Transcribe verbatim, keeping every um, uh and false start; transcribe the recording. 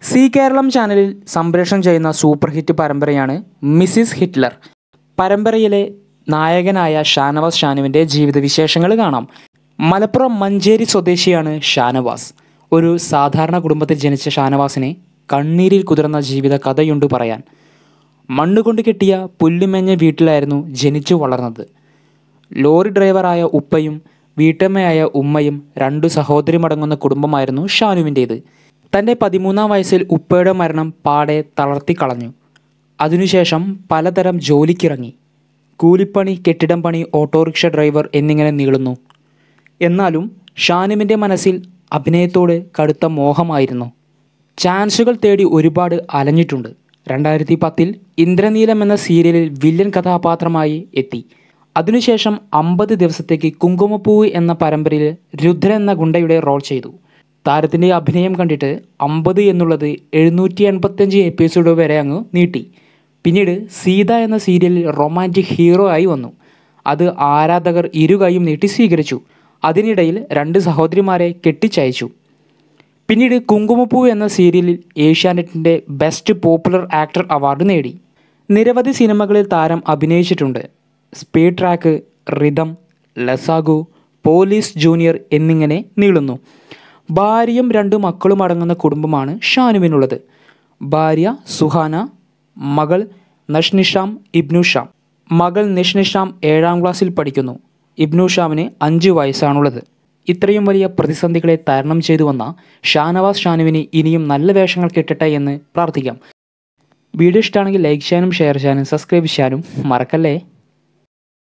C Keralam ചാനലിൽ സംപ്രേഷണം ചെയ്യുന്ന സൂപ്പർ ഹിറ്റ് പരമ്പരയാണ് മിസ്സിസ് ഹിറ്റ്ലർ. പരമ്പരയിലെ നായകനായ ഷാനവാസ് ഷാനുവിൻ്റെ ജീവിതവിശേഷങ്ങൾ കാണാം. മലപ്പുറം മഞ്ചേരി സ്വദേശിയാണ് ഷാനവാസ്. ഒരു സാധാരണ കുടുംബത്തിൽ ജനിച്ച ഷാനവാസിനെ കണ്ണീരിൽ കുതിർന്ന ജീവിത കഥയുണ്ട് പറയാൻ. മണ്ണുകൊണ്ട് കെട്ടിയ പുല്ലുമെഞ്ഞ വീട്ടിലായിരുന്നു ജനിച്ചു വളർന്നത്. ലോറി ഡ്രൈവറായ ഉപ്പയും വീട്ടമ്മയായ ഉമ്മയും രണ്ടു സഹോദരിമടങ്ങുന്ന കുടുംബമായിരുന്നു ഷാനുവിൻ്റേത്. തൻ്റെ പതിമൂന്നാം വയസ്സിൽ ഉപ്പയുടെ മരണം പാടെ തളർത്തിക്കളഞ്ഞു. അതിനുശേഷം പലതരം ജോലിക്കിറങ്ങി. കൂലിപ്പണി, കെട്ടിടം പണി, ഓട്ടോറിക്ഷ ഡ്രൈവർ എന്നിങ്ങനെ നീളുന്നു. എന്നാലും ഷാനുവിൻ്റെ മനസ്സിൽ അഭിനയത്തോട് കടുത്ത മോഹമായിരുന്നു. ചാൻസുകൾ തേടി ഒരുപാട് അലഞ്ഞിട്ടുണ്ട്. രണ്ടായിരത്തി പത്തിൽ ഇന്ദ്രനീലം എന്ന സീരിയലിൽ വില്ലൻ കഥാപാത്രമായി എത്തി. അതിനുശേഷം അമ്പത് ദിവസത്തേക്ക് കുങ്കുമപ്പൂവ് എന്ന പരമ്പരയിൽ രുദ്രൻ എന്ന ഗുണ്ടയുടെ റോൾ ചെയ്തു. താരത്തിൻ്റെ അഭിനയം കണ്ടിട്ട് അമ്പത് എന്നുള്ളത് എഴുന്നൂറ്റി എൺപത്തഞ്ച് എപ്പിസോഡ് വരെ അങ്ങ് നീട്ടി. പിന്നീട് സീത എന്ന സീരിയലിൽ റൊമാൻറ്റിക് ഹീറോ ആയി വന്നു. അത് ആരാധകർ ഇരുകൈയും നീട്ടി സ്വീകരിച്ചു. അതിനിടയിൽ രണ്ട് സഹോദരിമാരെ കെട്ടിച്ചയച്ചു. പിന്നീട് കുങ്കുമപ്പൂവ് എന്ന സീരിയലിൽ ഏഷ്യാനെറ്റിൻ്റെ ബെസ്റ്റ് പോപ്പുലർ ആക്ടർ അവാർഡ് നേടി. നിരവധി സിനിമകളിൽ താരം അഭിനയിച്ചിട്ടുണ്ട്. Speed track, rhythm, Lasagu, police junior എന്നിങ്ങനെ നീളുന്നു. ഭാര്യയും രണ്ടു മക്കളും അടങ്ങുന്ന കുടുംബമാണ് ഷാനുവിനുള്ളത്. ഭാര്യ സുഹാന, മകൾ നഷ്നിഷാം ഇബ്നുഷാം. മകൾ നിഷ്നിഷാം ഏഴാം ക്ലാസ്സിൽ പഠിക്കുന്നു. ഇബ്നുഷാമിന് അഞ്ച് വയസ്സാണുള്ളത്. ഇത്രയും വലിയ പ്രതിസന്ധികളെ തരണം ചെയ്തു വന്ന ഷാനവാസ് ഷാനുവിന് ഇനിയും നല്ല വേഷങ്ങൾ കിട്ടട്ടെ എന്ന് പ്രാർത്ഥിക്കാം. വീഡിയോ ഇഷ്ടമാണെങ്കിൽ ലൈക്ക് ചെയ്യാനും ഷെയർ ചെയ്യാനും സബ്സ്ക്രൈബ് ചെയ്യാനും മറക്കല്ലേ.